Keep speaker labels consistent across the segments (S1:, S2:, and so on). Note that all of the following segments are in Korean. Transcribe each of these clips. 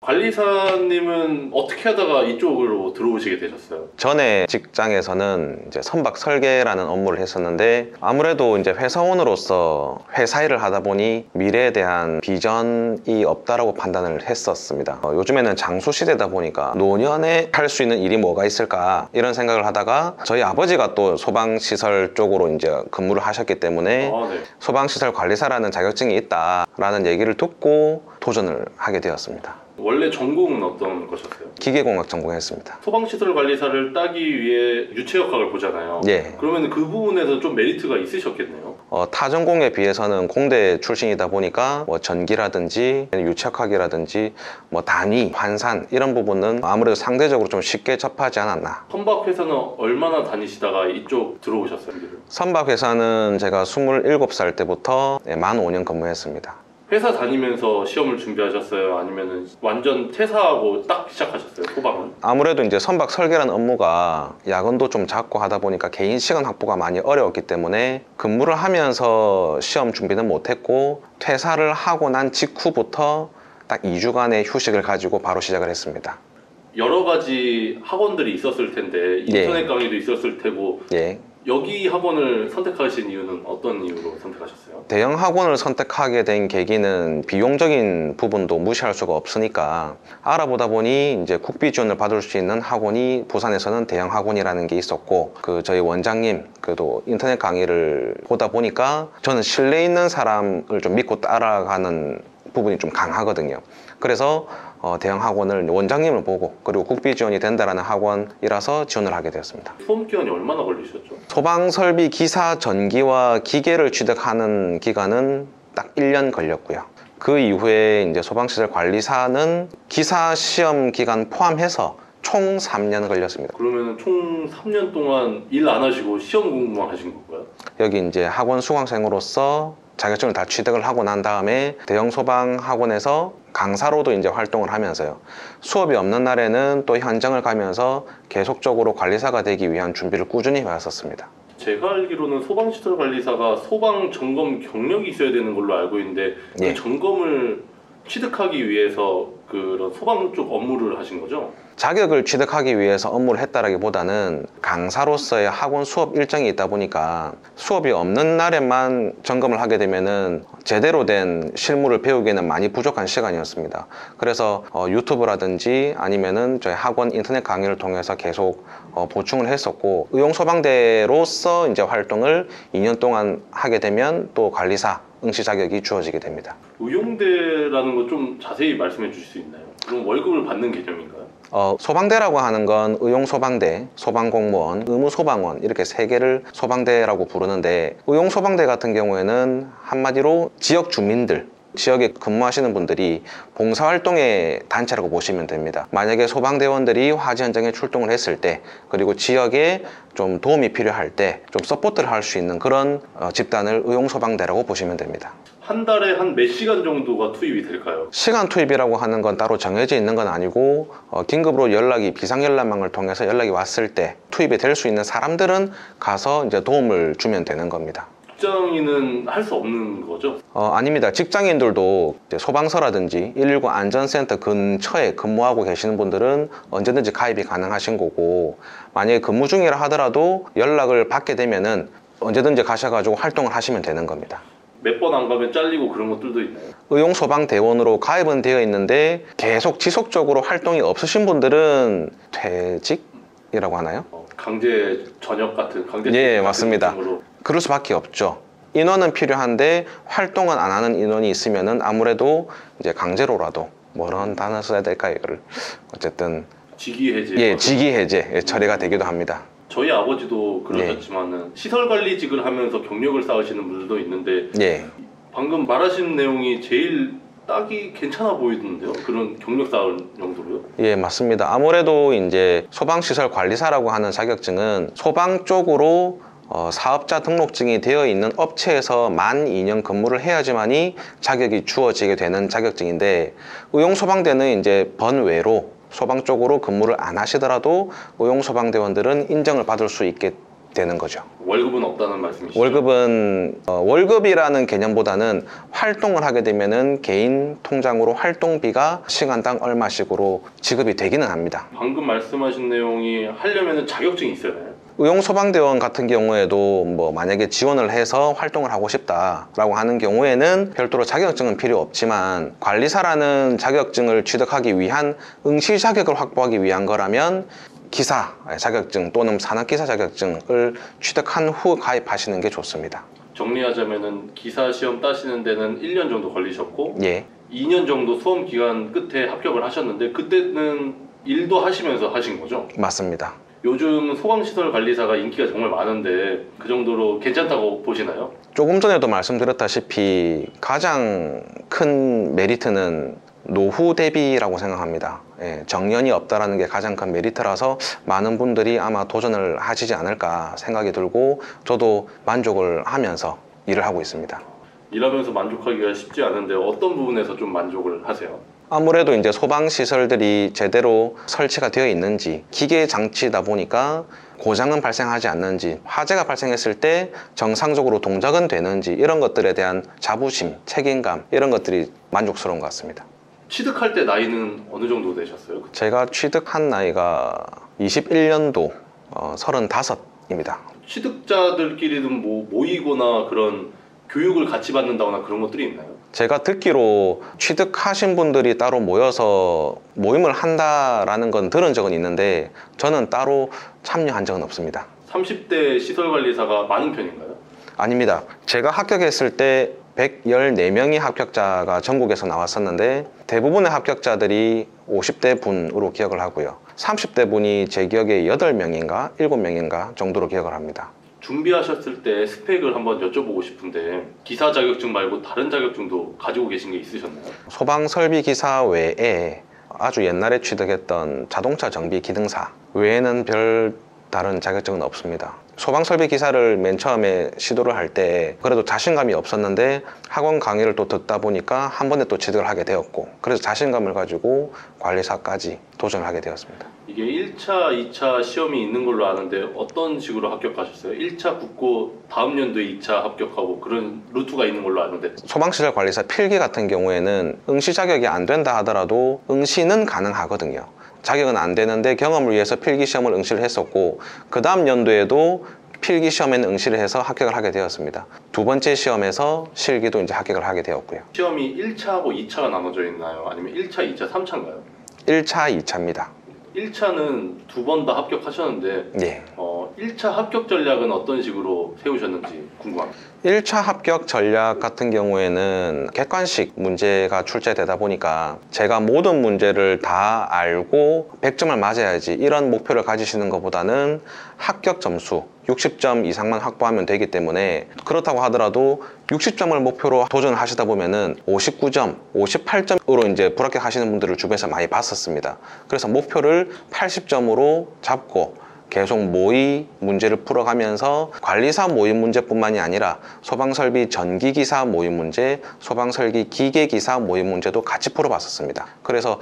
S1: 관리사님은 어떻게 하다가 이쪽으로 들어오시게 되셨어요?
S2: 전에 직장에서는 이제 선박 설계라는 업무를 했었는데 아무래도 이제 회사원으로서 회사 일을 하다 보니 미래에 대한 비전이 없다라고 판단을 했었습니다. 요즘에는 장수 시대다 보니까 노년에 할 수 있는 일이 뭐가 있을까 이런 생각을 하다가 저희 아버지가 또 소방시설 쪽으로 이제 근무를 하셨기 때문에
S1: 네.
S2: 소방시설 관리사라는 자격증이 있다라는 얘기를 듣고 도전을 하게 되었습니다.
S1: 원래 전공은 어떤 거셨어요?
S2: 기계공학 전공했습니다.
S1: 소방시설 관리사를 따기 위해 유체역학을 보잖아요.
S2: 예.
S1: 그러면 그 부분에서 좀 메리트가 있으셨겠네요.
S2: 타 전공에 비해서는 공대 출신이다 보니까 뭐 전기라든지 유체역학이라든지 뭐 단위, 환산 이런 부분은 아무래도 상대적으로 좀 쉽게 접하지 않았나.
S1: 선박 회사는 얼마나 다니시다가 이쪽 들어오셨어요?
S2: 선박 회사는 제가 27살 때부터 만 5년 근무했습니다.
S1: 회사 다니면서 시험을 준비하셨어요? 아니면 완전 퇴사하고 딱 시작하셨어요? 소방은?
S2: 아무래도 이제 선박 설계라는 업무가 야근도 좀 작고 하다 보니까 개인 시간 확보가 많이 어려웠기 때문에 근무를 하면서 시험 준비는 못했고 퇴사를 하고 난 직후부터 딱 2주간의 휴식을 가지고 바로 시작을 했습니다.
S1: 여러 가지 학원들이 있었을 텐데 인터넷 강의도 있었을 테고
S2: 예.
S1: 여기 학원을 선택하신 이유는 어떤 이유로 선택하셨어요?
S2: 대형 학원을 선택하게 된 계기는 비용적인 부분도 무시할 수가 없으니까 알아보다 보니 이제 국비 지원을 받을 수 있는 학원이 부산에서는 대형 학원이라는 게 있었고 저희 원장님 그래도 인터넷 강의를 보다 보니까 저는 신뢰 있는 사람을 좀 믿고 따라가는 부분이 좀 강하거든요. 그래서 대형 학원을 원장님을 보고 그리고 국비 지원이 된다라는 학원이라서 지원을 하게 되었습니다.
S1: 수험 기간이 얼마나 걸리셨죠?
S2: 소방설비 기사 전기와 기계를 취득하는 기간은 딱 1년 걸렸고요. 그 이후에 이제 소방시설 관리사는 기사 시험 기간 포함해서 총 3년 걸렸습니다.
S1: 그러면 총 3년 동안 일 안 하시고 시험 공부만 하신 건가요?
S2: 여기 이제 학원 수강생으로서 자격증을 다 취득을 하고 난 다음에 대형 소방 학원에서 강사로도 이제 활동을 하면서요. 수업이 없는 날에는 또 현장을 가면서 계속적으로 관리사가 되기 위한 준비를 꾸준히 해왔었습니다.
S1: 제가 알기로는 소방시설 관리사가 소방 점검 경력이 있어야 되는 걸로 알고 있는데 그 점검을 취득하기 위해서 그런 소방 쪽 업무를 하신 거죠?
S2: 자격을 취득하기 위해서 업무를 했다라기보다는 강사로서의 학원 수업 일정이 있다 보니까 수업이 없는 날에만 점검을 하게 되면은 제대로 된 실무를 배우기에는 많이 부족한 시간이었습니다. 그래서 유튜브라든지 아니면은 저희 학원 인터넷 강의를 통해서 계속 보충을 했었고 의용소방대로서 이제 활동을 2년 동안 하게 되면 또 관리사 응시 자격이 주어지게 됩니다.
S1: 의용대라는 거 좀 자세히 말씀해 주실 수 있나요? 그럼 월급을 받는 개념인가요?
S2: 소방대라고 하는 건 의용소방대, 소방공무원, 의무소방원 이렇게 세 개를 소방대라고 부르는데 의용소방대 같은 경우에는 한마디로 지역 주민들 지역에 근무하시는 분들이 봉사활동의 단체라고 보시면 됩니다. 만약에 소방대원들이 화재 현장에 출동을 했을 때 그리고 지역에 좀 도움이 필요할 때 좀 서포트를 할 수 있는 그런 집단을 의용소방대라고 보시면 됩니다.
S1: 한 달에 한 몇 시간 정도가 투입이 될까요?
S2: 시간 투입이라고 하는 건 따로 정해져 있는 건 아니고 긴급으로 비상연락망을 통해서 연락이 왔을 때 투입이 될 수 있는 사람들은 가서 이제 도움을 주면 되는 겁니다.
S1: 직장인은 할 수 없는 거죠?
S2: 아닙니다. 직장인들도 이제 소방서라든지 119 안전센터 근처에 근무하고 계시는 분들은 언제든지 가입이 가능하신 거고 만약에 근무 중이라 하더라도 연락을 받게 되면은 언제든지 가셔가지고 활동을 하시면 되는 겁니다.
S1: 몇 번 안 가면 잘리고 그런 것들도 있나요?
S2: 의용소방대원으로 가입은 되어 있는데 계속 지속적으로 활동이 없으신 분들은 퇴직이라고 하나요?
S1: 강제 전역 같은 강제
S2: 예, 맞습니다.
S1: 느낌으로.
S2: 그럴 수밖에 없죠. 인원은 필요한데 활동은 안 하는 인원이 있으면은 아무래도 이제 강제로라도 뭐런 단어 써야 될까 이거를 어쨌든
S1: 직위해제.
S2: 예, 직위해제 처리가 되기도 합니다.
S1: 저희 아버지도 그러셨지만은 시설관리직을 하면서 경력을 쌓으시는 분들도 있는데 방금 말하신 내용이 제일 딱이 괜찮아 보이던데요? 그런 경력 쌓을 정도로요?
S2: 예, 맞습니다. 아무래도 이제 소방시설 관리사라고 하는 자격증은 소방 쪽으로 사업자 등록증이 되어 있는 업체에서 만 2년 근무를 해야지만이 자격이 주어지게 되는 자격증인데 의용소방대는 이제 번외로 소방 쪽으로 근무를 안 하시더라도 의용소방대원들은 인정을 받을 수 있게 되는 거죠.
S1: 월급은 없다는 말씀이시죠?
S2: 월급은 월급이라는 개념보다는 활동을 하게 되면은 개인 통장으로 활동비가 시간당 얼마씩으로 지급이 되기는 합니다.
S1: 방금 말씀하신 내용이 하려면 자격증이 있어야 해요?
S2: 의용소방대원 같은 경우에도 뭐 만약에 지원을 해서 활동을 하고 싶다라고 하는 경우에는 별도로 자격증은 필요 없지만 관리사라는 자격증을 취득하기 위한 응시 자격을 확보하기 위한 거라면 기사 자격증 또는 산업기사 자격증을 취득한 후 가입하시는 게 좋습니다.
S1: 정리하자면은 기사 시험 따시는 데는 1년 정도 걸리셨고
S2: 예,
S1: 2년 정도 수험 기간 끝에 합격을 하셨는데 그때는 일도 하시면서 하신 거죠?
S2: 맞습니다.
S1: 요즘 소방시설 관리사가 인기가 정말 많은데 그 정도로 괜찮다고 보시나요?
S2: 조금 전에도 말씀드렸다시피 가장 큰 메리트는 노후 대비라고 생각합니다. 예, 정년이 없다라는 게 가장 큰 메리트라서 많은 분들이 아마 도전을 하시지 않을까 생각이 들고 저도 만족을 하면서 일을 하고 있습니다.
S1: 일하면서 만족하기가 쉽지 않은데 어떤 부분에서 좀 만족을 하세요?
S2: 아무래도 이제 소방시설들이 제대로 설치가 되어 있는지, 기계 장치다 보니까 고장은 발생하지 않는지, 화재가 발생했을 때 정상적으로 동작은 되는지 이런 것들에 대한 자부심, 책임감 이런 것들이 만족스러운 것 같습니다.
S1: 취득할 때 나이는 어느 정도 되셨어요?
S2: 제가 취득한 나이가 21년도 35입니다.
S1: 취득자들끼리는 뭐 모이거나 그런 교육을 같이 받는다거나 그런 것들이 있나요?
S2: 제가 듣기로 취득하신 분들이 따로 모여서 모임을 한다라는 건 들은 적은 있는데 저는 따로 참여한 적은 없습니다.
S1: 30대 시설관리사가 많은 편인가요?
S2: 아닙니다. 제가 합격했을 때 114명의 합격자가 전국에서 나왔었는데 대부분의 합격자들이 50대 분으로 기억을 하고요. 30대 분이 제 기억에 8명인가 7명인가 정도로 기억을 합니다.
S1: 준비하셨을 때 스펙을 한번 여쭤보고 싶은데 기사 자격증 말고 다른 자격증도 가지고 계신 게 있으셨나요?
S2: 소방설비기사 외에 아주 옛날에 취득했던 자동차 정비 기능사 외에는 별 다른 자격증은 없습니다. 소방설비 기사를 맨 처음에 시도를 할 때 그래도 자신감이 없었는데 학원 강의를 또 듣다 보니까 한 번에 또 취득을 하게 되었고 그래서 자신감을 가지고 관리사까지 도전을 하게 되었습니다.
S1: 이게 1차, 2차 시험이 있는 걸로 아는데 어떤 식으로 합격하셨어요? 1차 붙고 다음 연도에 2차 합격하고 그런 루트가 있는 걸로 아는데
S2: 소방시설 관리사 필기 같은 경우에는 응시 자격이 안 된다 하더라도 응시는 가능하거든요. 자격은 안 되는데 경험을 위해서 필기시험을 응시를 했었고 그 다음 연도에도 필기시험에는 응시를 해서 합격을 하게 되었습니다. 두 번째 시험에서 실기도 이제 합격을 하게 되었고요.
S1: 시험이 1차하고 2차가 나눠져 있나요? 아니면 1차, 2차, 3차인가요?
S2: 1차, 2차입니다.
S1: 1차는 두 번 다 합격하셨는데
S2: 예.
S1: 1차 합격 전략은 어떤 식으로 세우셨는지 궁금합니다.
S2: 1차 합격 전략 같은 경우에는 객관식 문제가 출제되다 보니까 제가 모든 문제를 다 알고 100점을 맞아야지 이런 목표를 가지시는 것보다는 합격 점수 60점 이상만 확보하면 되기 때문에 그렇다고 하더라도 60점을 목표로 도전을 하시다 보면은 59점, 58점으로 이제 불합격하시는 분들을 주변에서 많이 봤었습니다. 그래서 목표를 80점으로 잡고 계속 모의 문제를 풀어가면서 관리사 모의 문제뿐만이 아니라 소방설비 전기기사 모의 문제, 소방설비 기계기사 모의 문제도 같이 풀어봤었습니다. 그래서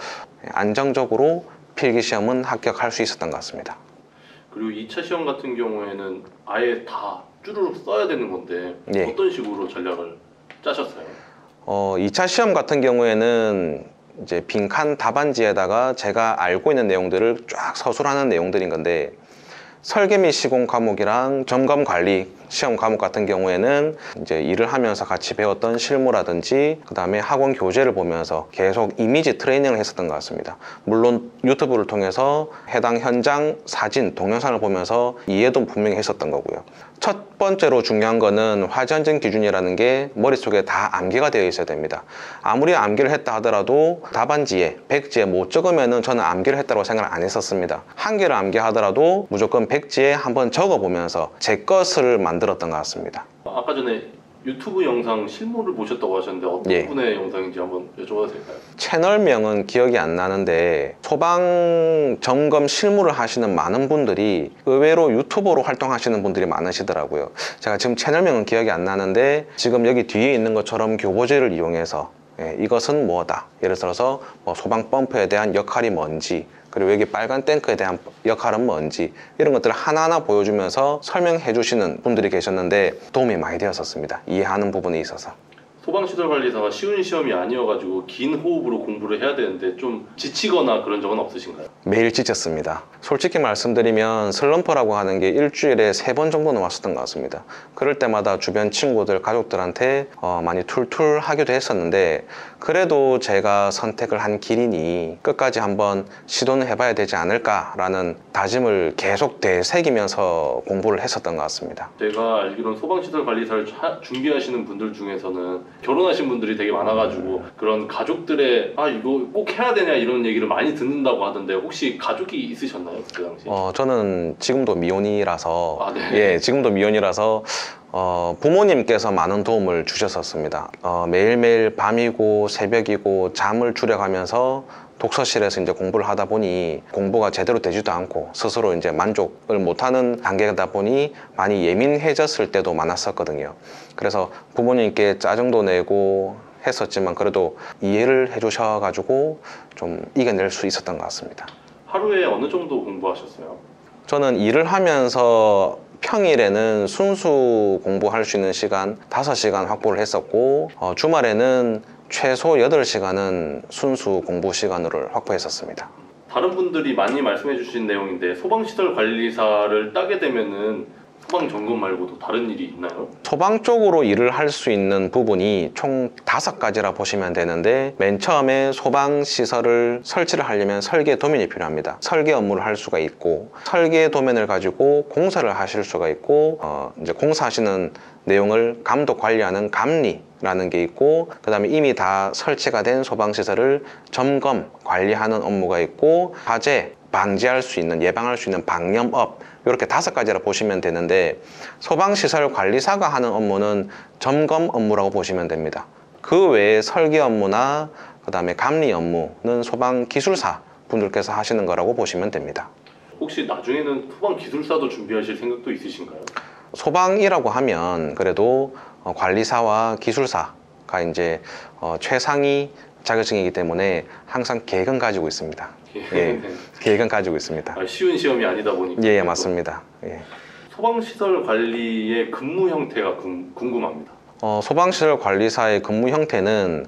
S2: 안정적으로 필기시험은 합격할 수 있었던 것 같습니다.
S1: 그리고 2차 시험 같은 경우에는 아예 다 쭈루룩 써야 되는 건데
S2: 예.
S1: 어떤 식으로 전략을 짜셨어요?
S2: 2차 시험 같은 경우에는 이제 빈칸 답안지에다가 제가 알고 있는 내용들을 쫙 서술하는 내용들인 건데 설계 및 시공 과목이랑 점검 관리 시험 과목 같은 경우에는 이제 일을 하면서 같이 배웠던 실무라든지 그 다음에 학원 교재를 보면서 계속 이미지 트레이닝을 했었던 것 같습니다. 물론 유튜브를 통해서 해당 현장 사진, 동영상을 보면서 이해도 분명히 했었던 거고요. 첫 번째로 중요한 거는 화재 안전 기준이라는 게 머릿속에 다 암기가 되어 있어야 됩니다. 아무리 암기를 했다 하더라도 답안지에, 백지에 못 적으면은 저는 암기를 했다고 생각을 안 했었습니다. 한 개를 암기하더라도 무조건 백지에 한번 적어보면서 제 것을 만들었던 것 같습니다.
S1: 아까 전에 유튜브 영상 실무를 보셨다고 하셨는데 어떤
S2: 예.
S1: 분의 영상인지 한번 여쭤봐도 될까요?
S2: 채널명은 기억이 안 나는데 소방 점검 실무를 하시는 많은 분들이 의외로 유튜버로 활동하시는 분들이 많으시더라고요. 제가 지금 채널명은 기억이 안 나는데 지금 여기 뒤에 있는 것처럼 교보제를 이용해서 예, 이것은 뭐다. 예를 들어서 뭐 소방 펌프에 대한 역할이 뭔지, 그리고 여기 빨간 탱크에 대한 역할은 뭔지, 이런 것들을 하나하나 보여주면서 설명해 주시는 분들이 계셨는데 도움이 많이 되었었습니다. 이해하는 부분에 있어서.
S1: 소방시설관리사가 쉬운 시험이 아니어가지고 긴 호흡으로 공부를 해야 되는데 좀 지치거나 그런 적은 없으신가요?
S2: 매일 지쳤습니다. 솔직히 말씀드리면 슬럼프라고 하는 게 일주일에 3번 정도는 왔었던 것 같습니다. 그럴 때마다 주변 친구들, 가족들한테 많이 툴툴 하기도 했었는데, 그래도 제가 선택을 한 길이니 끝까지 한번 시도는 해봐야 되지 않을까라는 다짐을 계속 되새기면서 공부를 했었던 것 같습니다.
S1: 제가 알기로는 소방시설관리사를 준비하시는 분들 중에서는 결혼하신 분들이 되게 많아가지고 그런 가족들의 이거 꼭 해야 되냐 이런 얘기를 많이 듣는다고 하던데 혹시 가족이 있으셨나요? 그 당시?
S2: 저는 지금도 미혼이라서
S1: 네.
S2: 예, 지금도 미혼이라서 부모님께서 많은 도움을 주셨었습니다. 매일매일 밤이고 새벽이고 잠을 줄여가면서 독서실에서 이제 공부를 하다 보니 공부가 제대로 되지도 않고 스스로 이제 만족을 못하는 단계다 보니 많이 예민해졌을 때도 많았었거든요. 그래서 부모님께 짜증도 내고 했었지만 그래도 이해를 해주셔가지고 좀 이겨낼 수 있었던 것 같습니다.
S1: 하루에 어느 정도 공부하셨어요?
S2: 저는 일을 하면서 평일에는 순수 공부할 수 있는 시간 5시간 확보를 했었고 주말에는 최소 8시간은 순수 공부 시간으로 확보했었습니다.
S1: 다른 분들이 많이 말씀해 주신 내용인데 소방시설 관리사를 따게 되면은 소방 점검 말고도 다른 일이 있나요?
S2: 소방 쪽으로 일을 할 수 있는 부분이 총 5가지라 보시면 되는데, 맨 처음에 소방시설을 설치를 하려면 설계 도면이 필요합니다. 설계 업무를 할 수가 있고, 설계 도면을 가지고 공사를 하실 수가 있고, 이제 공사하시는 내용을 감독 관리하는 감리라는 게 있고, 그 다음에 이미 다 설치가 된 소방시설을 점검 관리하는 업무가 있고, 화재 방지할 수 있는, 예방할 수 있는 방염업, 이렇게 5가지라 보시면 되는데, 소방시설 관리사가 하는 업무는 점검 업무라고 보시면 됩니다. 그 외에 설계 업무나 그 다음에 감리 업무는 소방기술사 분들께서 하시는 거라고 보시면 됩니다.
S1: 혹시 나중에는 소방기술사도 준비하실 생각도 있으신가요?
S2: 소방이라고 하면 그래도 관리사와 기술사가 이제 최상위 자격증이기 때문에 항상 계획은 가지고 있습니다. 예, 계획은 가지고 있습니다.
S1: 쉬운 시험이 아니다 보니까.
S2: 예, 맞습니다. 예.
S1: 소방시설 관리의 근무 형태가 궁금합니다.
S2: 소방시설 관리사의 근무 형태는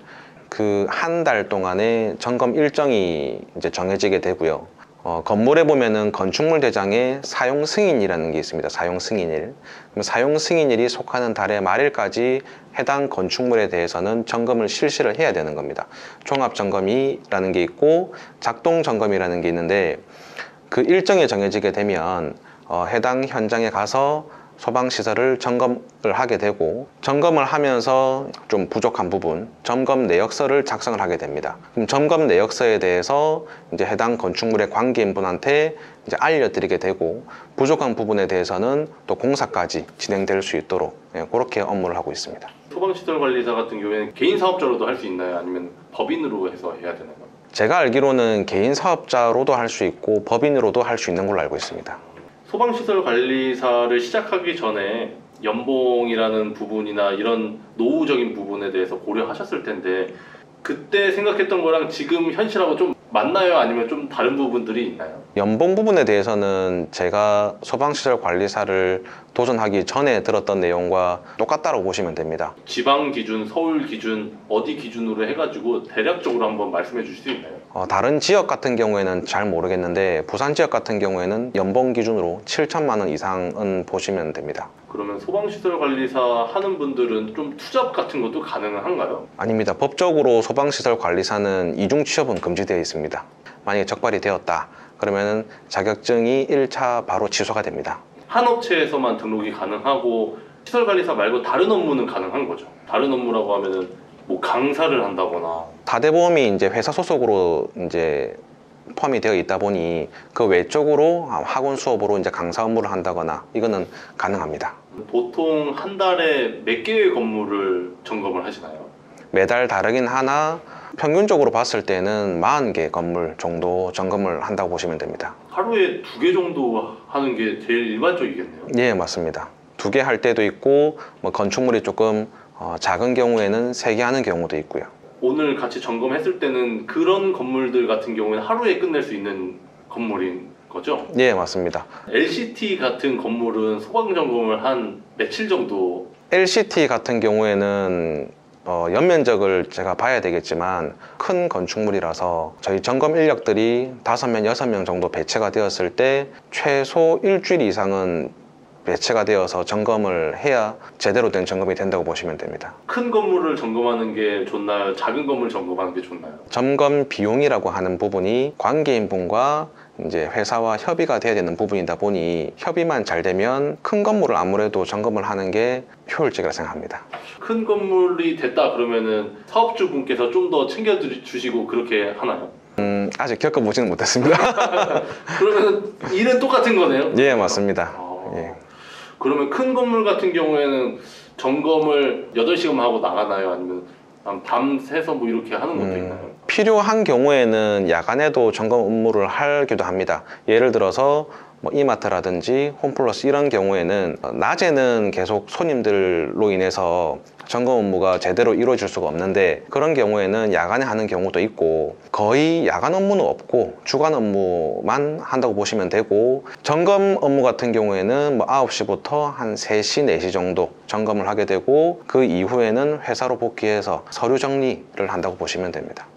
S2: 그 한 달 동안의 점검 일정이 이제 정해지게 되고요. 건물에 보면은 건축물 대장에 사용 승인이라는 게 있습니다. 사용 승인일. 그럼 사용 승인일이 속하는 달의 말일까지 해당 건축물에 대해서는 점검을 실시를 해야 되는 겁니다. 종합 점검이라는 게 있고 작동 점검이라는 게 있는데, 그 일정이 정해지게 되면 해당 현장에 가서 소방시설을 점검을 하게 되고, 점검을 하면서 좀 부족한 부분, 점검 내역서를 작성을 하게 됩니다. 그럼 점검 내역서에 대해서 이제 해당 건축물의 관계인분한테 이제 알려드리게 되고, 부족한 부분에 대해서는 또 공사까지 진행될 수 있도록 그렇게 업무를 하고 있습니다.
S1: 소방시설 관리사 같은 경우에는 개인 사업자로도 할 수 있나요? 아니면 법인으로 해서 해야 되나요?
S2: 제가 알기로는 개인 사업자로도 할 수 있고 법인으로도 할 수 있는 걸로 알고 있습니다.
S1: 소방시설 관리사를 시작하기 전에 연봉이라는 부분이나 이런 노후적인 부분에 대해서 고려하셨을 텐데, 그때 생각했던 거랑 지금 현실하고 좀 맞나요? 아니면 좀 다른 부분들이 있나요?
S2: 연봉 부분에 대해서는 제가 소방시설 관리사를 도전하기 전에 들었던 내용과 똑같다고 보시면 됩니다.
S1: 지방 기준, 서울 기준, 어디 기준으로 해가지고 대략적으로 한번 말씀해 주실 수 있나요?
S2: 다른 지역 같은 경우에는 잘 모르겠는데 부산 지역 같은 경우에는 연봉 기준으로 7천만 원 이상은 보시면 됩니다.
S1: 그러면 소방시설 관리사 하는 분들은 좀 투잡 같은 것도 가능한가요?
S2: 아닙니다. 법적으로 소방시설 관리사는 이중 취업은 금지되어 있습니다. 만약에 적발이 되었다 그러면 자격증이 1차 바로 취소가 됩니다.
S1: 한 업체에서만 등록이 가능하고 시설관리사 말고 다른 업무는 가능한 거죠. 다른 업무라고 하면은 뭐 강사를 한다거나.
S2: 다대보험이 이제 회사 소속으로 이제 포함이 되어 있다 보니 그 외적으로 학원 수업으로 이제 강사 업무를 한다거나 이거는 가능합니다.
S1: 보통 한 달에 몇 개의 건물을 점검을 하시나요?
S2: 매달 다르긴 하나 평균적으로 봤을 때는 40개 건물 정도 점검을 한다고 보시면 됩니다.
S1: 하루에 2개 정도 하는 게 제일 일반적이겠네요.
S2: 예, 맞습니다. 2개 할 때도 있고 뭐 건축물이 조금 작은 경우에는 3개 하는 경우도 있고요.
S1: 오늘 같이 점검했을 때는 그런 건물들 같은 경우에는 하루에 끝낼 수 있는 건물인 거죠?
S2: 네, 맞습니다.
S1: LCT 같은 건물은 소방 점검을 한 며칠 정도?
S2: LCT 같은 경우에는 연면적을 제가 봐야 되겠지만 큰 건축물이라서 저희 점검 인력들이 5명, 6명 정도 배치가 되었을 때 최소 일주일 이상은 배치가 되어서 점검을 해야 제대로 된 점검이 된다고 보시면 됩니다.
S1: 큰 건물을 점검하는 게 좋나요? 작은 건물 점검하는 게 좋나요?
S2: 점검 비용이라고 하는 부분이 관계인분과 이제 회사와 협의가 돼야 되는 부분이다 보니 협의만 잘 되면 큰 건물을 아무래도 점검을 하는 게 효율적이라 생각합니다.
S1: 큰 건물이 됐다 그러면은 사업주분께서 좀 더 챙겨주시고 그렇게 하나요?
S2: 아직 겪어보지는 못했습니다.
S1: 그러면 일은 똑같은 거네요?
S2: 예, 맞습니다. 예.
S1: 그러면 큰 건물 같은 경우에는 점검을 8시간만 하고 나가나요? 아니면 밤새서 뭐 이렇게 하는 것도 있나요?
S2: 필요한 경우에는 야간에도 점검 업무를 하기도 합니다. 예를 들어서 뭐 이마트라든지 홈플러스 이런 경우에는 낮에는 계속 손님들로 인해서 점검 업무가 제대로 이루어질 수가 없는데 그런 경우에는 야간에 하는 경우도 있고 거의 야간 업무는 없고 주간 업무만 한다고 보시면 되고 점검 업무 같은 경우에는 뭐 9시부터 한 3시, 4시 정도 점검을 하게 되고 그 이후에는 회사로 복귀해서 서류 정리를 한다고 보시면 됩니다.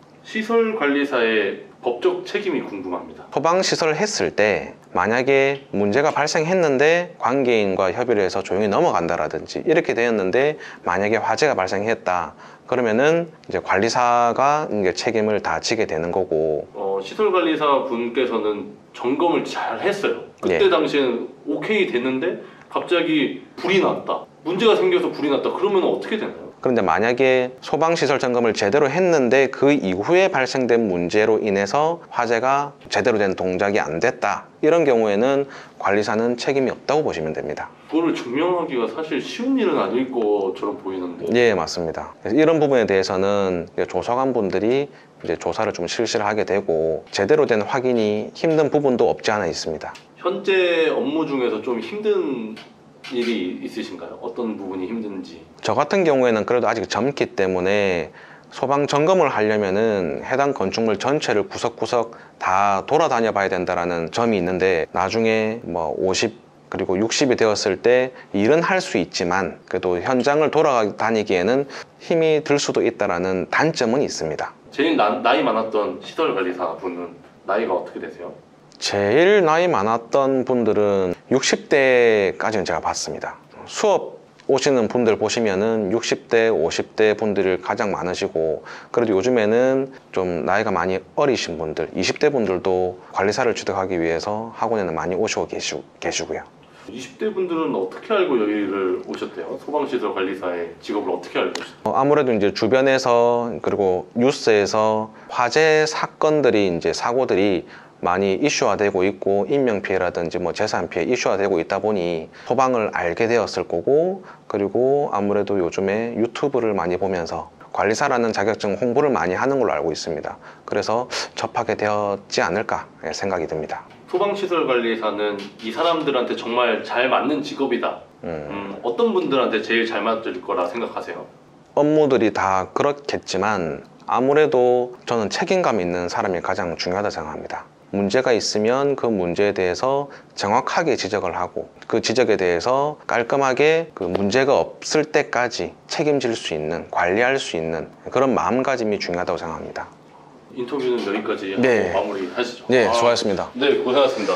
S1: 시설관리사의 법적 책임이 궁금합니다.
S2: 소방시설을 했을 때 만약에 문제가 발생했는데 관계인과 협의를 해서 조용히 넘어간다라든지 이렇게 되었는데 만약에 화재가 발생했다 그러면은 이제 관리사가 이제 책임을 다 지게 되는 거고
S1: 시설관리사 분께서는 점검을 잘 했어요. 그때
S2: 예.
S1: 당시에는 오케이 됐는데 갑자기 불이 났다. 문제가 생겨서 불이 났다. 그러면 어떻게 되나요?
S2: 그런데 만약에 소방시설 점검을 제대로 했는데 그 이후에 발생된 문제로 인해서 화재가 제대로 된 동작이 안 됐다 이런 경우에는 관리사는 책임이 없다고 보시면 됩니다.
S1: 그거를 증명하기가 사실 쉬운 일은 아닐 것처럼 보이는데.
S2: 예, 맞습니다. 그래서 이런 부분에 대해서는 조사관 분들이 이제 조사를 좀 실시를 하게 되고 제대로 된 확인이 힘든 부분도 없지 않아 있습니다.
S1: 현재 업무 중에서 좀 힘든 일이 있으신가요? 어떤 부분이 힘든지.
S2: 저 같은 경우에는 그래도 아직 젊기 때문에 소방 점검을 하려면은 해당 건축물 전체를 구석구석 다 돌아다녀 봐야 된다라는 점이 있는데 나중에 뭐 50 그리고 60이 되었을 때 일은 할 수 있지만 그래도 현장을 돌아다니기에는 힘이 들 수도 있다라는 단점은 있습니다.
S1: 제일 나이 많았던 시설관리사 분은 나이가 어떻게 되세요?
S2: 제일 나이 많았던 분들은 60대까지는 제가 봤습니다. 수업 오시는 분들 보시면은 60대, 50대 분들이 가장 많으시고 그래도 요즘에는 좀 나이가 많이 어리신 분들, 20대 분들도 관리사를 취득하기 위해서 학원에는 많이 오시고 계시고요.
S1: 20대 분들은 어떻게 알고 여기를 오셨대요? 소방시설 관리사의 직업을 어떻게 알고 오셨대요?
S2: 아무래도 이제 주변에서 그리고 뉴스에서 화재 사건들이 이제 사고들이 많이 이슈화되고 있고 인명피해라든지 뭐 재산피해 이슈화되고 있다 보니 소방을 알게 되었을 거고 그리고 아무래도 요즘에 유튜브를 많이 보면서 관리사라는 자격증 홍보를 많이 하는 걸로 알고 있습니다. 그래서 접하게 되었지 않을까 생각이 듭니다.
S1: 소방시설 관리사는 이 사람들한테 정말 잘 맞는 직업이다. 어떤 분들한테 제일 잘 맞을 거라 생각하세요?
S2: 업무들이 다 그렇겠지만 아무래도 저는 책임감 있는 사람이 가장 중요하다 생각합니다. 문제가 있으면 그 문제에 대해서 정확하게 지적을 하고 그 지적에 대해서 깔끔하게 그 문제가 없을 때까지 책임질 수 있는, 관리할 수 있는 그런 마음가짐이 중요하다고 생각합니다.
S1: 인터뷰는 여기까지
S2: 네.
S1: 하고 마무리하시죠.
S2: 네, 수고하셨습니다.
S1: 네, 고생하셨습니다.